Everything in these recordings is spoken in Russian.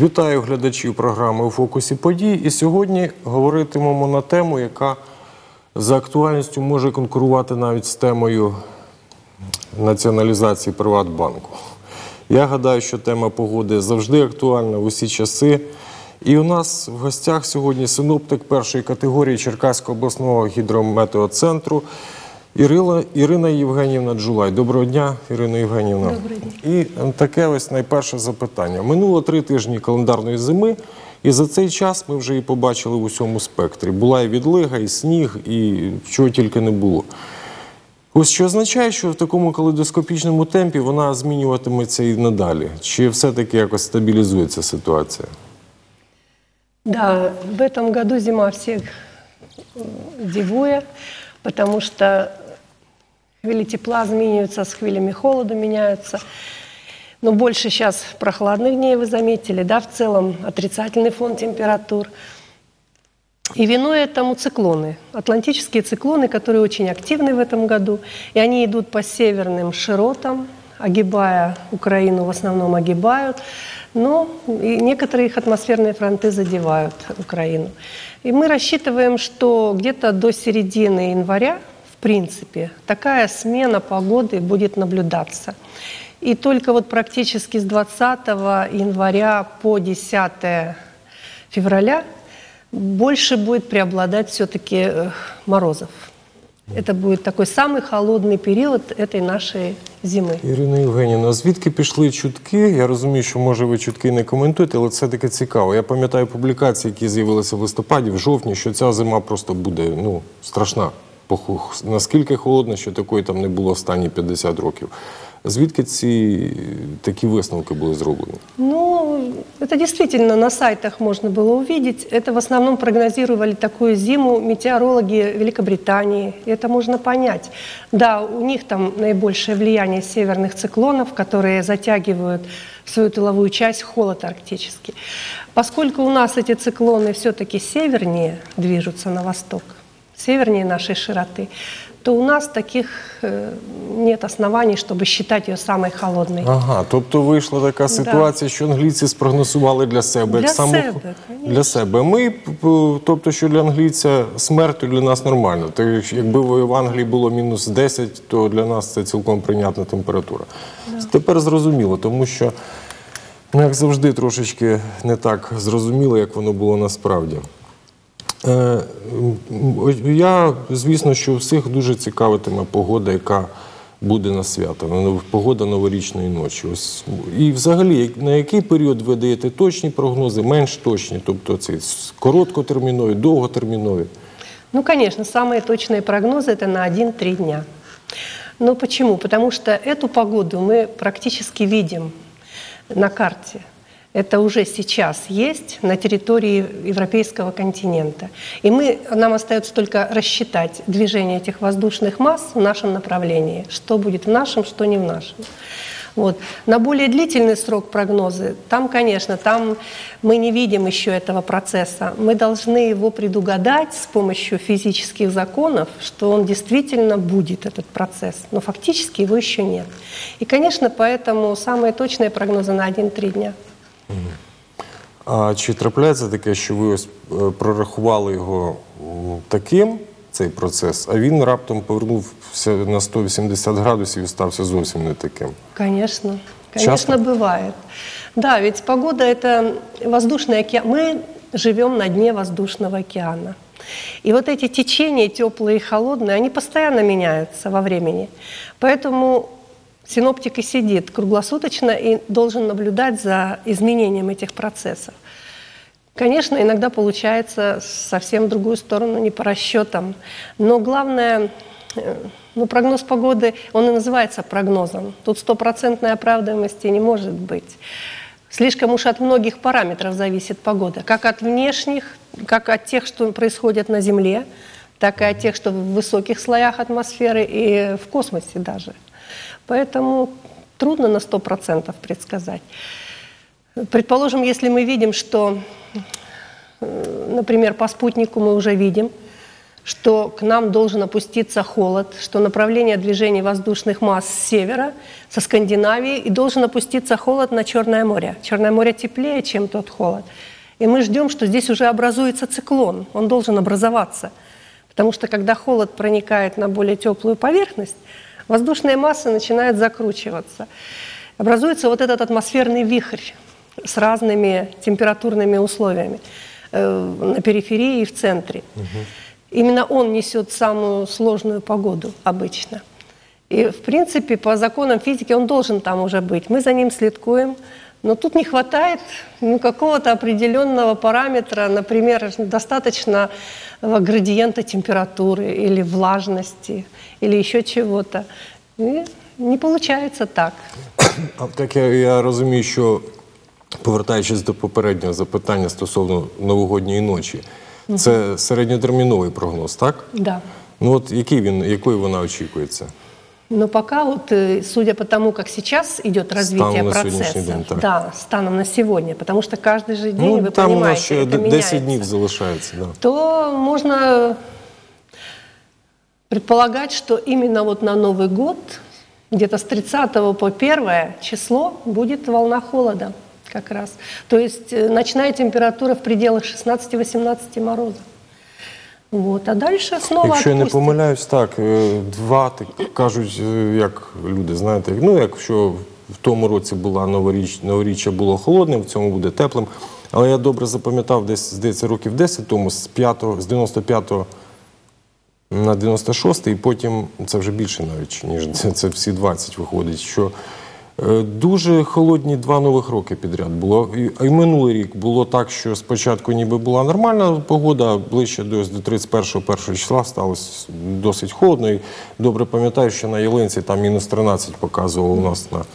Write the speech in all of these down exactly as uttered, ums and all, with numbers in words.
Вітаю глядачів програми «У фокусі подій». І сьогодні говоритимемо на тему, яка за актуальністю може конкурувати навіть з темою націоналізації Приватбанку. Я гадаю, що тема погоди завжди актуальна в усі часи. І у нас в гостях сьогодні синоптик першої категорії Черкаського обласного гідрометеоцентру Ірина, Ірина Євгенівна Джулай. Доброго дня, Ірина Євгенівна. Добрий день. І таке ось найперше запитання. Минуло три тижні календарної зими, і за цей час ми вже її побачили в усьому спектрі. Була і відлига, і сніг, і чого тільки не було. Ось що означає, що в такому калейдоскопічному темпі вона змінюватиметься і надалі? Чи все-таки якось стабілізується ситуація? Да, в этом году зима всех дивуя, потому что хвили тепла изменяются, с хвилями холода меняются. Но больше сейчас прохладных дней, вы заметили, да, в целом отрицательный фон температур. И виной этому циклоны, атлантические циклоны, которые очень активны в этом году. И они идут по северным широтам, огибая Украину, в основном огибают. Но и некоторые их атмосферные фронты задевают Украину. И мы рассчитываем, что где-то до середины января, в принципе, такая смена погоды будет наблюдаться. И только вот практически с двадцатого января по десятое февраля больше будет преобладать все-таки морозов. Это будет такой самый холодный период этой нашей зими. Ірина Євгенівна, звідки пішли чутки? Я розумію, що, може, ви чутки не коментуєте, але це таке цікаво. Я пам'ятаю публікації, які з'явилися в листопаді, в жовтні, що ця зима просто буде, ну, страшна. Наскільки холодна, що такої там не було останні п'ятдесят років. Звідки ці такі висновки були зроблені? Ну, это действительно на сайтах можно было увидеть. Это в основном прогнозировали такую зиму метеорологи Великобритании. И это можно понять. Да, у них там наибольшее влияние северных циклонов, которые затягивают в свою тыловую часть холод арктический. Поскольку у нас эти циклоны все-таки севернее движутся на восток, севернее нашей широты, то у нас таких э, нет оснований, чтобы считать ее самой холодной. Ага, тобто вийшла така ситуація, да, що англійці спрогнозували для себе. Для як саму... себе, Для себе. Ми, тобто, що для англійця смерть, то для нас нормально. Так, якби в Англії було мінус десять, то для нас це цілком прийнятна температура. Да. Тепер зрозуміло, тому що, ну, як завжди, трошечки не так зрозуміло, як воно було насправді. Я, звісно, що всіх дуже цікавитиме погода, яка буде на свято, погода новорічної ночі. Ось. І взагалі, на який період ви даєте точні прогнози, менш точні, тобто ці короткотермінові, довготермінові? Ну, конечно, самые точные прогнозы – это на один-три дня. Но почему? Потому что эту погоду мы практически видим на карте. Это уже сейчас есть на территории европейского континента. И мы, нам остается только рассчитать движение этих воздушных масс в нашем направлении. Что будет в нашем, что не в нашем. Вот. На более длительный срок прогнозы, там, конечно, там мы не видим еще этого процесса. Мы должны его предугадать с помощью физических законов, что он действительно будет, этот процесс. Но фактически его еще нет. И, конечно, поэтому самые точные прогнозы на один-три дня. А чи трапляється таке, що ви ось прорахували його таким, цей процес, а він раптом повернувся на сто вісімдесят градусів і стався зовсім не таким? Конечно, конечно, бывает. Да, ведь погода – это воздушный океан. Мы живем на дне воздушного океана. И вот эти течения, теплые и холодные, они постоянно меняются во времени. Поэтому синоптик и сидит круглосуточно и должен наблюдать за изменением этих процессов. Конечно, иногда получается совсем в другую сторону, не по расчетам. Но главное, ну, прогноз погоды, он и называется прогнозом. Тут стопроцентной оправдываемости не может быть. Слишком уж от многих параметров зависит погода. Как от внешних, как от тех, что происходит на Земле, так и от тех, что в высоких слоях атмосферы и в космосе даже. Поэтому трудно на сто процентов предсказать. Предположим, если мы видим, что, например, по спутнику мы уже видим, что к нам должен опуститься холод, что направление движения воздушных масс с севера, со Скандинавии, и должен опуститься холод на Черное море. Черное море теплее, чем тот холод. И мы ждем, что здесь уже образуется циклон, он должен образоваться. Потому что когда холод проникает на более теплую поверхность, воздушные массы начинают закручиваться. Образуется вот этот атмосферный вихрь с разными температурными условиями э, на периферии и в центре. Угу. Именно он несет самую сложную погоду обычно. И, в принципе, по законам физики он должен там уже быть. Мы за ним следкуем. Но тут не хватает ну, какого-то определенного параметра, например, достаточно градиента температуры или влажности, или еще чего-то. И не получается так. А так я, я розумію, що, повертаючись до попереднього запитання стосовно новогодньої ночі, угу. це середньотерміновий прогноз, так? Так. Да. Ну от який він, якою вона очікується? Но пока, вот, судя по тому, как сейчас идет развитие процесса, день, да, станом на сегодня, потому что каждый же день, ну, вы там понимаете, это меняется, десять дней залишается, да. То можно предполагать, что именно вот на Новый год, где-то с тридцатого по первое число, будет волна холода как раз. То есть ночная температура в пределах шестнадцати-восемнадцати морозов. Вот. А дальше снова Якщо я не отпустит. помиляюсь, так, два, так кажуть, як люди, знаєте, ну, якщо в тому році була новоріч, новоріччя було холодним, в цьому буде теплим. Але я добре запам'ятав, десь, здається, років десять тому, з, п'ятого, з дев'яносто п'ятого на дев'яносто шостий, і потім, це вже більше навіть, ніж це, це всі двадцять виходить, що дуже холодні два нових роки підряд було. І, і минулий рік було так, що спочатку ніби була нормальна погода, а ближче до, до тридцять першого першого числа сталося досить холодно. І добре пам'ятаю, що на Ялинці там мінус тринадцять показувало у нас на...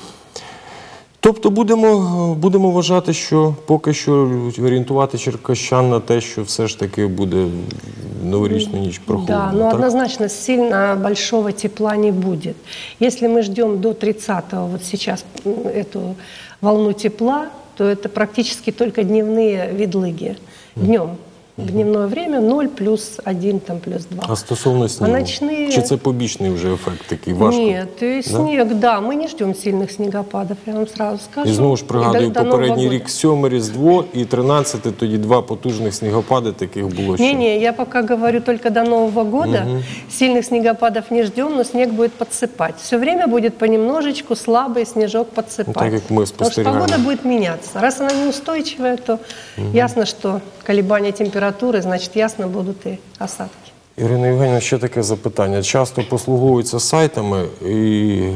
Тобто будемо, будемо вважати, що поки що орієнтувати черкащан на те, що все ж таки буде новорічну ніч прохолодно. Да, но так? Однозначно сильно большого тепла не будет. Если мы ждем до тридцатого вот сейчас эту волну тепла, то это практически только дневные видлыги днем. В дневное время ноль плюс один, там, плюс два. А стосовно снігу? А ночные... Чи це побічний вже ефект такий? Важко? Нет, и снег, да? да, мы не ждем сильных снегопадов, я вам сразу скажу. І знову ж пригадую, до, до попередній рік сьоме Різдво і тринадцяте, тоді два потужних снігопади таких було ще. Не-не, я пока говорю только до Нового года. Угу. Сильных снегопадов не ждем, но снег будет подсыпать. Все время будет понемножечку слабый снежок подсыпать. Ну, так, как мы Потому что погода будет меняться. Раз она неустойчивая, то угу. ясно, что колебания температуры, значит, ясно будут и осадки. Ірина Євгенівна, ще таке запитання. Часто послуговуються сайтами, і е,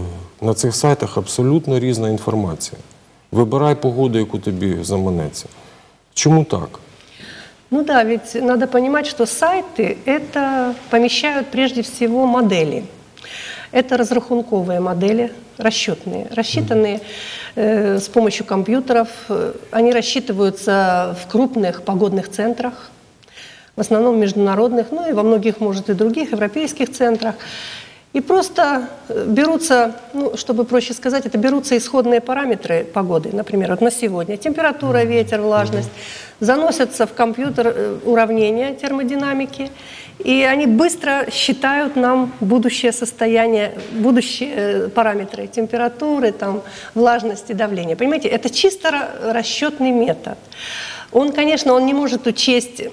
на цих сайтах абсолютно різна інформація. Вибирай погоду, яку тобі заманеться. Чому так? Ну да, ведь надо понимать, что сайты это помещают прежде всего модели. Это разрахунковые модели, расчетные, рассчитанные э, с помощью компьютеров. Они рассчитываются в крупных погодных центрах, в основном международных, ну и во многих, может, и других европейских центрах. И просто берутся, ну, чтобы проще сказать, это берутся исходные параметры погоды, например, вот на сегодня. Температура, ветер, влажность. Заносятся в компьютер уравнения термодинамики, и они быстро считают нам будущее состояние, будущие параметры температуры, там, влажности, давления. Понимаете, это чисто расчетный метод. Он, конечно, он не может учесть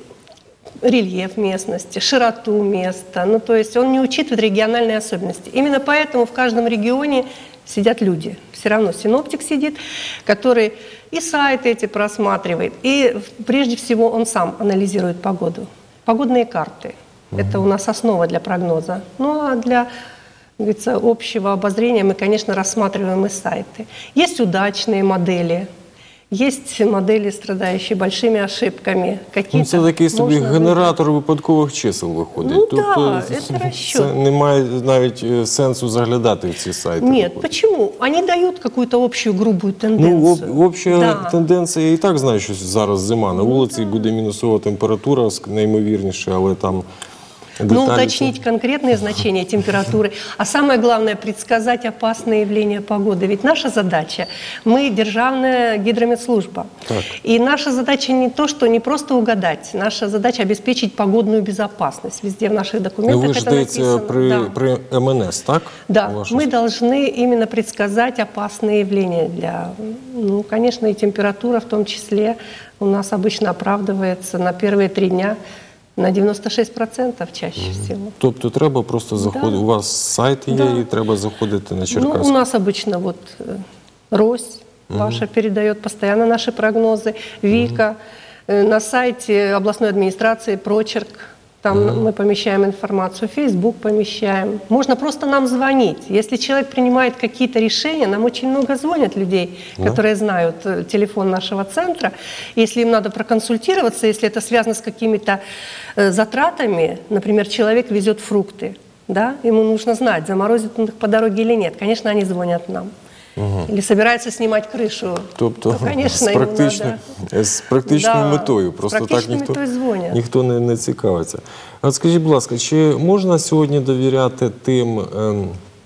рельеф местности, широту места, ну то есть он не учитывает региональные особенности. Именно поэтому в каждом регионе сидят люди. Все равно синоптик сидит, который и сайты эти просматривает, и прежде всего он сам анализирует погоду. Погодные карты. Mm-hmm. Это у нас основа для прогноза. Ну а для, говорится, общего обозрения мы, конечно, рассматриваем и сайты. Есть удачные модели. Есть модели, страдающие большими ошибками. Ну, це такий собі генератор випадкових чисел виходить. Ну тобто, да, это расчет. Це немає навіть сенсу заглядати в ці сайти. Нет, виходить. почему? Они дают какую-то общую грубую тенденцию. Ну, обща да. тенденція, я і так знаю, що зараз зима на вулиці, буде мінусова температура, найімовірніше, але там... Ну, Детали уточнить конкретные значения температуры. А самое главное, предсказать опасные явления погоды. Ведь наша задача, мы державная гидрометслужба. Так. И наша задача не то, что не просто угадать. Наша задача обеспечить погодную безопасность. Везде в наших Ну, документах ви ж, это здається, написано. при, Да. при М Н С, так? Да, Ваша мы должны именно предсказать опасные явления для, ну, конечно, и температура в том числе у нас обычно оправдывается на первые три дня на девяносто шесть процентов чаще всего. Тобто треба просто заходити, у вас сайт є, Да. і треба заходити на Ну, Черкасск. у нас обычно вот э, Рось ваша передает постоянно наши прогнозы, Вика, э, на сайте областной администрации Прочерк, там мы помещаем информацию, Facebook помещаем. Можно просто нам звонить. Если человек принимает какие-то решения, нам очень много звонят людей, Да. которые знают э, телефон нашего центра. Если им надо проконсультироваться, если это связано с какими-то э, затратами, например, человек везет фрукты, да, ему нужно знать, заморозит он их по дороге или нет. Конечно, они звонят нам. Или собирается снимать крышу. Тобто то, конечно, з, ему практичною, надо. з практичною Да, метою. з Просто так практичною ніхто, метою дзвонять. ніхто не, не цікавиться. А от скажіть, будь ласка, чи можна сьогодні довіряти тим ем,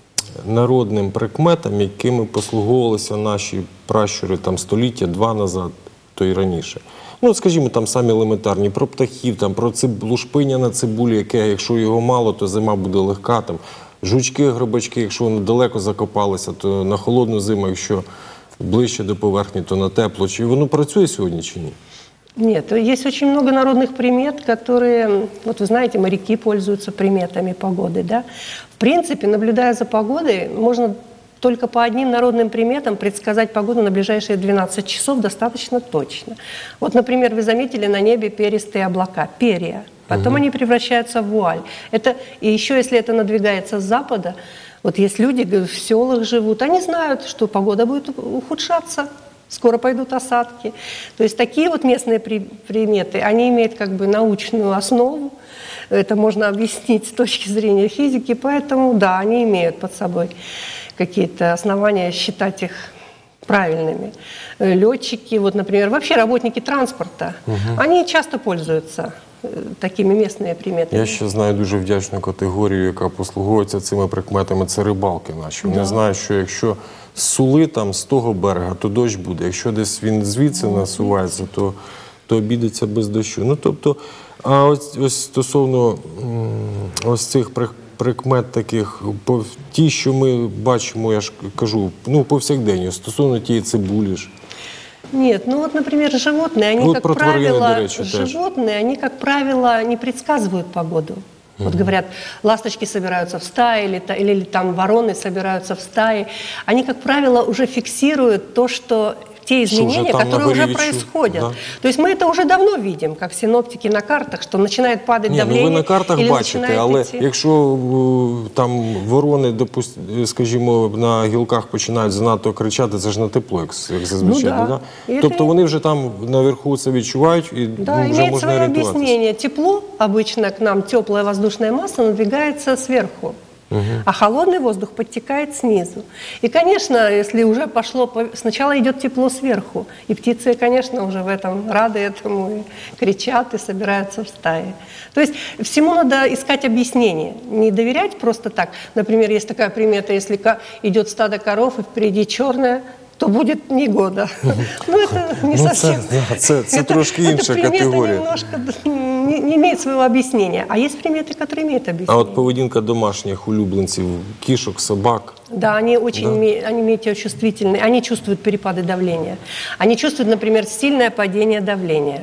народним прикметам, якими послуговувалися наші пращури там століття, два назад, то й раніше? Ну, от скажімо, там самі елементарні, про птахів, там, про циб... лушпиня на цибулі, яке, якщо його мало, то зима буде легка, там, жучки, грибочки, якщо вони далеко закопалися, то на холодну зиму, якщо ближче до поверхні, то на тепло. Чи воно працює сьогодні, чи ні? Нет, есть очень много народных примет, которые, вот вы знаете, моряки пользуются приметами погоды, да. В принципе, наблюдая за погодой, можно только по одним народным приметам предсказать погоду на ближайшие двенадцать часов достаточно точно. Вот, например, вы заметили на небе перистые облака, перья. Потом угу. они превращаются в вуаль. Это, и еще если это надвигается с запада, вот есть люди в селах живут, они знают, что погода будет ухудшаться, скоро пойдут осадки. То есть такие вот местные при, приметы, они имеют как бы научную основу, это можно объяснить с точки зрения физики, поэтому да, они имеют под собой какие-то основания считать их правильными. Летчики, вот, например, вообще работники транспорта, угу. они часто пользуются такими місними приметами. Я ще знаю дуже вдячну категорію, яка послуговується цими прикметами, це рибалки наші. Вони Да. знають, що якщо з Сули, там, з того берега, то дощ буде. Якщо десь він звідси насувається, то, то обійдеться без дощу. Ну, тобто, а ось, ось стосовно м, ось цих при- прикмет таких, по, ті, що ми бачимо, я ж кажу, ну, повсякденні, стосовно тієї цибулі ж. Нет, ну вот, например, животные, они, Вот как про тварины, правило, до речи, тоже. животные, они, как правило, не предсказывают погоду. Вот говорят, ласточки собираются в стаи, или, та- или, или там вороны собираются в стаи. Они, как правило, уже фиксируют то, что те изменения, там на которые уже горе вечу- происходят. да. То есть мы это уже давно видим, как синоптики на картах, что начинает падать Ні, ну давление. ви на картах или бачите, начинает але идти. якщо е, там ворони, допу- скажімо, на гілках починають занадто кричати, це ж на тепло, як, як зазвичай. Ну, да. да? І Тобто це- вони вже там наверху це відчувають і Да, ну, вже имеет можна свое орієнтуватися. объяснение. Тепло, обычно к нам теплая воздушная масса надвигается сверху, а холодный воздух подтекает снизу. И, конечно, если уже пошло, по- сначала идет тепло сверху, и птицы, конечно, уже в этом рады этому, и кричат, и собираются в стаи. То есть всему надо искать объяснение, не доверять просто так. Например, есть такая примета, если ка- идет стадо коров, и впереди черное, то будет негода. Ну, это не Ну, це, совсем. да, це, це Это- трошки эта інша примета категорія. немножко не, не имеет своего объяснения. А есть приметы, которые имеют объяснение. А от поведінка домашніх улюбленців, кішок, собак. Да, они очень име- они метеочувствительны, они чувствуют перепады давления. Они чувствуют, например, сильное падение давления.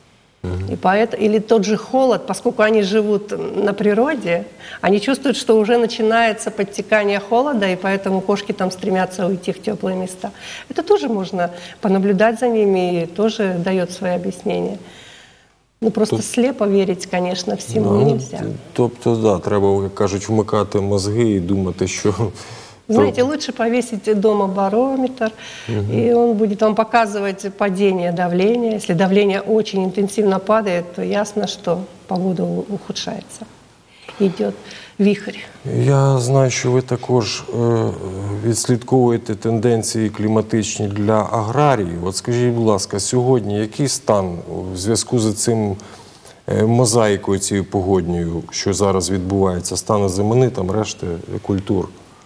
И поэтому, или тот же холод, поскольку они живут на природе, они чувствуют, что уже начинается подтекание холода, и поэтому кошки там стремятся уйти в теплые места. Это тоже можно понаблюдать за ними, и тоже дает свои объяснения. Ну, просто слепо верить, конечно, всему Ну, нельзя. тобто, да, треба, як кажуть, вмикати мозги і думати, що... Знаете, лучше повесить дома барометр, и он будет вам показывать падение давления. Если давление очень интенсивно падает, то ясно, что погода у- ухудшается. Идет вихрь. Я знаю, що ви також е, відслідковуєте тенденції кліматичні для аграріїв. От скажіть, будь ласка, сьогодні який стан у зв'язку з цим е, мозаїкою цією погодньою, що зараз відбувається, стане зимини, там решти культур.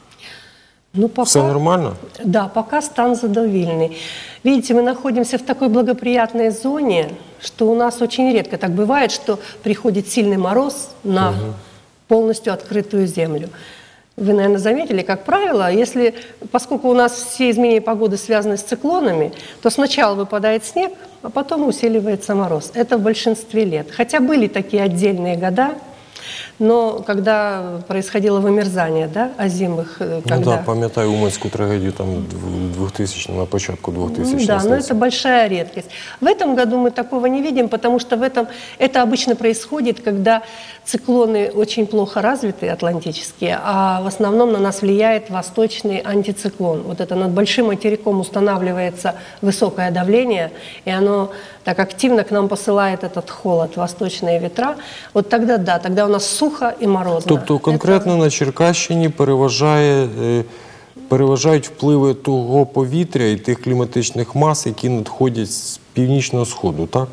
Ну, пока, Все нормально? Да, пока стан задавильный. Видите, мы находимся в такой благоприятной зоне, что у нас очень редко так бывает, что приходит сильный мороз на угу. полностью открытую землю. Вы, наверное, заметили, как правило, если, поскольку у нас все изменения погоды связаны с циклонами, то сначала выпадает снег, а потом усиливается мороз. Это в большинстве лет. Хотя были такие отдельные года, но когда происходило вымерзание, да, озимых, когда... Ну да, пам'ятаю уманську трагедию там двухтысячного, на початку двухтысячных. Да, но это большая редкость. В этом году мы такого не видим, потому что в этом это обычно происходит, когда циклоны очень плохо развиты, атлантические, а в основном на нас влияет восточный антициклон. Вот это над большим материком устанавливается высокое давление, и оно так активно к нам посылает этот холод, восточные ветра. Вот тогда да, тогда у нас сухо и морозно. Тобто конкретно это... на Черкащині переважає, переважають впливи того повітря і тих кліматичних мас, які надходять з північного сходу, так?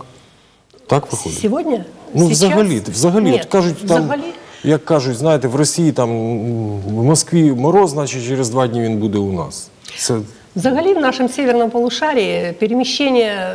Так виходить? Сьогодні? Ну, Сейчас? взагалі, взагалі. Ні, От кажуть, там, взагалі? як кажуть, знаєте, в Росії, там, в Москві мороз, значить через два дні він буде у нас. Це... Взагалі в нашем северном полушарии перемещение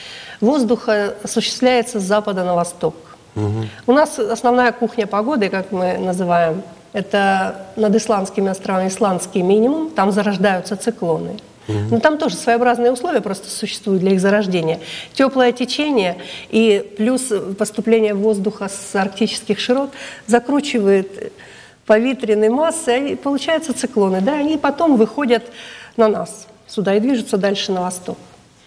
воздуха осуществляется с запада на восток. Угу. У нас основная кухня погоды, как мы называем, это над Исландскими островами исландский минимум, там зарождаются циклоны. Угу. Но там тоже своеобразные условия просто существуют для их зарождения. Теплое течение и плюс поступление воздуха с арктических широт закручивает повітряные массы, и получаются циклоны. Да, они потом выходят на нас сюда и движутся дальше на восток.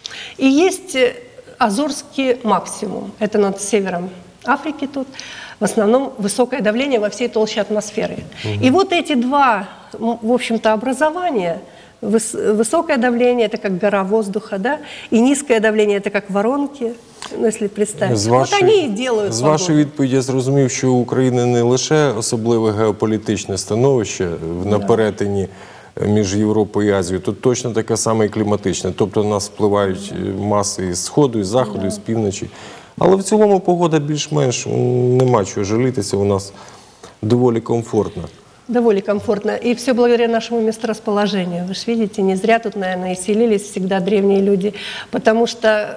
И есть Азорский максимум, это над севером Африки тут, в основном высокое давление во всей толще атмосферы. Угу. И вот эти два, в общем-то, образования, выс- высокое давление, это как гора воздуха, да, и низкое давление, это как воронки, ну, если представить. З вот вашої, они и делают з погоду. вашої відповіді я зрозумів, що у України не лише особливе геополітичне становище на перетині між Європою і Азією, тут точно таке саме і кліматичне. Тобто на нас впливають маси із Сходу, із Заходу, із півночі. Але в цілому погода більш-менш, нема чого жалітися, у нас доволі комфортна. Довольно комфортно. И все благодаря нашему месторасположению. Вы же видите, не зря тут, наверное, и селились всегда древние люди. Потому что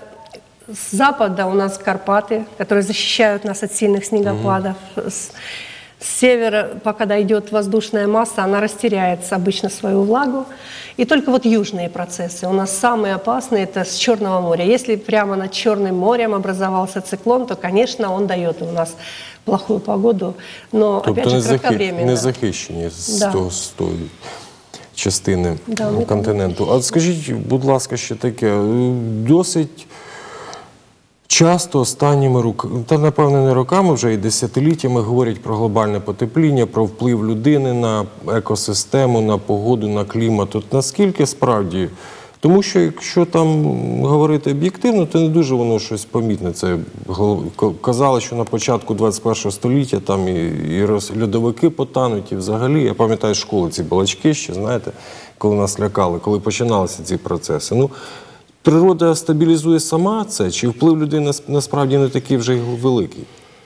с запада у нас Карпаты, которые защищают нас от сильных снегопадов. Mm-hmm. С, с севера, пока дойдет воздушная масса, она растеряет обычно свою влагу. И только вот южные процессы у нас самые опасные, это с Черного моря. Если прямо над Черным морем образовался циклон, то, конечно, он дает у нас плохую погоду, но, тобто опять же, не кратковременно. Не захищені з, Да. того, з тої частини Да, континенту. А скажіть, будь ласка, ще таке, досить часто останніми роками, та напевно не роками, вже і десятиліттями говорять про глобальне потепління, про вплив людини на екосистему, на погоду, на клімат. От наскільки справді? Тому що якщо там говорити об'єктивно, то не дуже воно щось помітне. Це казали, що на початку двадцять першого століття там і, і льодовики потануть, і взагалі, я пам'ятаю школи, ці балачки ще, знаєте, коли нас лякали, коли починалися ці процеси. Ну, природа стабілізує сама це, чи вплив людини насправді не такий вже й великий?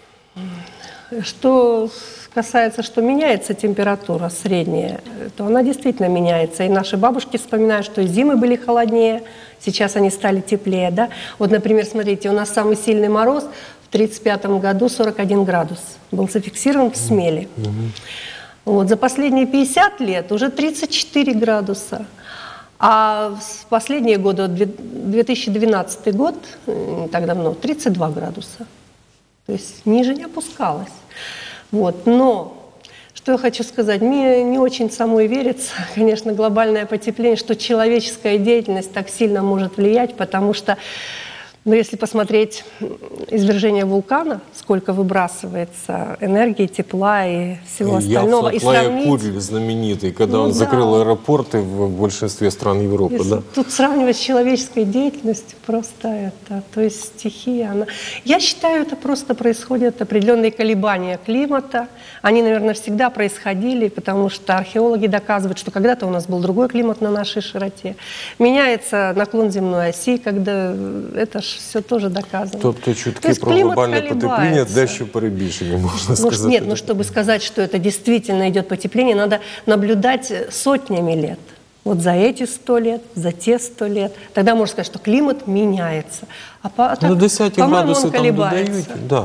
Что касается, что меняется температура средняя, то она действительно меняется. И наши бабушки вспоминают, что и зимы были холоднее, сейчас они стали теплее. Да? Вот, например, смотрите, у нас самый сильный мороз в тридцать пятом году сорок один градус был зафиксирован в Смеле. Вот, за последние пятьдесят лет уже тридцать четыре градуса. А в последние годы, две тысячи двенадцатый год, не так давно, тридцать два градуса. То есть ниже не опускалось. Вот. Но, что я хочу сказать, мне не очень самой верится, конечно, глобальное потепление, что человеческая деятельность так сильно может влиять, потому что, ну, если посмотреть извержение вулкана, сколько выбрасывается энергии, тепла и всего остального, и сравнить... Курль знаменитый, когда ну, он да. закрыл аэропорты в большинстве стран Европы. Да? Тут сравнивать с человеческой деятельностью просто это, то есть стихия, она... Я считаю, это просто происходят определенные колебания климата. Они, наверное, всегда происходили, потому что археологи доказывают, что когда-то у нас был другой климат на нашей широте. Меняется наклон земной оси, когда это ж все тоже доказано. Тобто То чутки есть про климат глобальне потепління колебается. дещо перебільшені, можна Ну, сказати. нет, ну чтобы сказать, что это действительно идет потепление, надо наблюдать сотнями лет. Вот за эти сто лет, за те сто лет. Тогда можно сказать, что климат меняется. А по, а так, Ну, десяті по-моему, градуси он там додають. колебается. Да.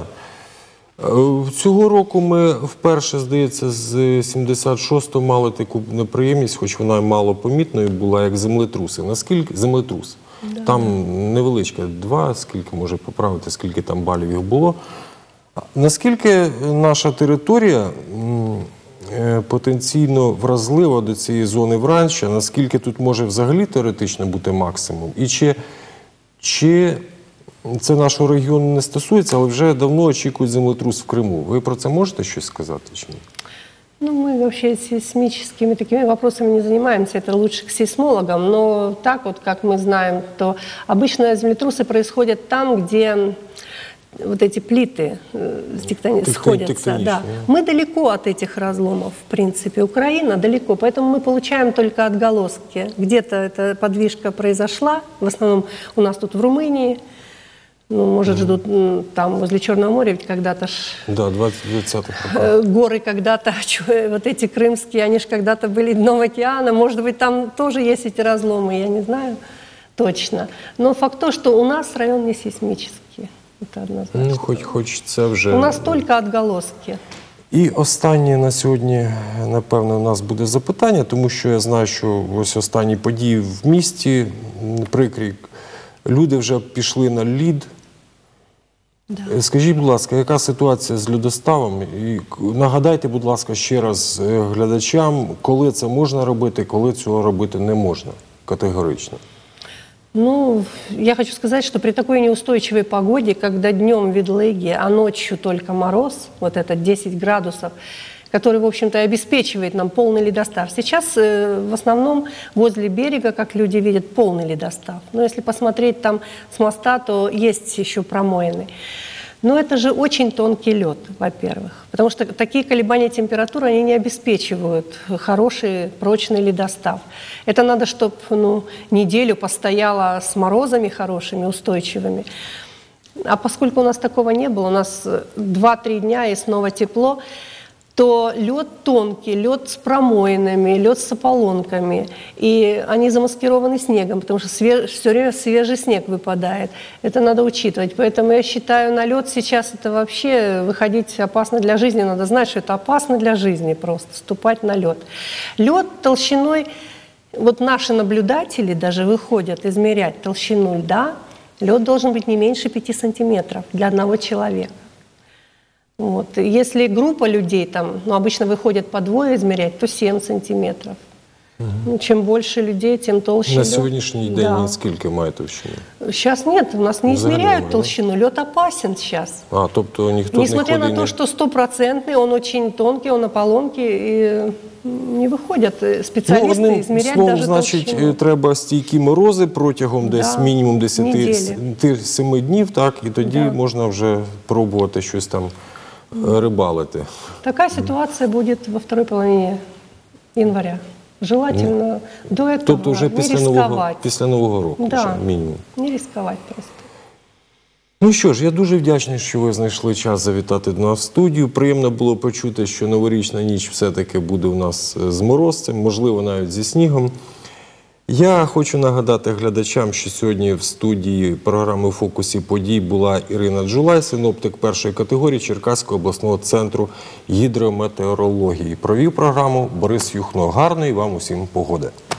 Е, Цього року ми вперше, здається, з сімдесят шостого мали таку неприємність, хоч вона й мало помітною була, як землетруси. Наскільки землетрус? Да. Там невеличка, два, скільки може поправити, скільки там балів їх було. Наскільки наша територія м, е, потенційно вразлива до цієї зони вранча, наскільки тут може взагалі теоретично бути максимум? І чи, чи це нашого регіону не стосується, але вже давно очікують землетрус в Криму? Ви про це можете щось сказати чи ні? Ну, мы вообще сейсмическими такими вопросами не занимаемся, это лучше к сейсмологам, но так вот, как мы знаем, то обычно землетрусы происходят там, где вот эти плиты э, тектони- Тектон- сходятся. тектоничные, Да. да. Мы далеко от этих разломов, в принципе. Украина далеко, поэтому мы получаем только отголоски. Где-то эта подвижка произошла, в основном у нас тут в Румынии, ну, может, ждут м, там возле Черного моря, ведь когда-то ж Да, двадцять двадцятих років. Э, горы когда-то, чё, вот эти крымские, они же когда-то были дном океана. Может быть, там тоже есть эти разломы, я не знаю точно. Но факт то, что у нас район не сейсмический. Это однозначно. Ну, хоч, хоч це вже... У нас только отголоски. І останнє на сьогодні, напевно, у нас буде запитання, тому що я знаю, що ось останні події в місті, м, прикрі, люди вже пішли на лід. Да. Скажіть, будь ласка, яка ситуація з льодоставом? І к- нагадайте, будь ласка, ще раз е, глядачам, коли це можна робити, коли цього робити не можна категорично. Ну, я хочу сказать, что при такой неустойчивой погоде, когда днем видлыги, а ночью только мороз, вот это десять градусов, который, в общем-то, и обеспечивает нам полный ледостав. Сейчас э, в основном возле берега, как люди видят, полный ледостав. Но если посмотреть там с моста, то есть еще промоины. Но это же очень тонкий лед, во-первых, потому что такие колебания температуры, они не обеспечивают хороший, прочный ледостав. Это надо, чтобы ну, неделю постояло с морозами хорошими, устойчивыми. А поскольку у нас такого не было, у нас два-три дня и снова тепло, то лед тонкий, лед с промоинами, лед с ополонками. И они замаскированы снегом, потому что свеж, все время свежий снег выпадает. Это надо учитывать. Поэтому я считаю, на лед сейчас это вообще выходить опасно для жизни. Надо знать, что это опасно для жизни просто, ступать на лед. Лед толщиной, вот наши наблюдатели даже выходят измерять толщину льда. Лед должен быть не меньше пяти сантиметров для одного человека. Вот. Если группа людей, там, ну, обычно выходят по двое измерять, то семь сантиметров. Угу. Ну, чем больше людей, тем толще На лед. сьогоднішній день Да. скільки має товщину? Сейчас нет, у нас не Взагалі измеряют немає, толщину. Лед опасен сейчас. А, тобто ніхто Несмотря не на ходить... то, не- что стопроцентный, он очень тонкий, он ополонки, и не выходят Ну, специалисты одним измерять словом, даже значить, толщину. е, треба стійкі морози протягом Да, десь мінімум неділі. десять-семи днів, так, і тоді Да. можна вже пробувати щось там е, рибалити. Такая ситуация будет во второй половине января. Желательно до этого Тобто вже не після рисковать. нового, після Нового року, Да. вже мінімум. Не рисковать просто. Ну що ж, я дуже вдячний, що ви знайшли час завітати до нас в студію. Приємно було почути, що новорічна ніч все-таки буде у нас е, з морозцем, можливо, навіть зі снігом. Я хочу нагадати глядачам, що сьогодні в студії програми «У фокусі подій» була Ірина Джулай, синоптик першої категорії Черкаського обласного центру гідрометеорології. Провів програму Борис Юхно. Гарної вам усім погоди.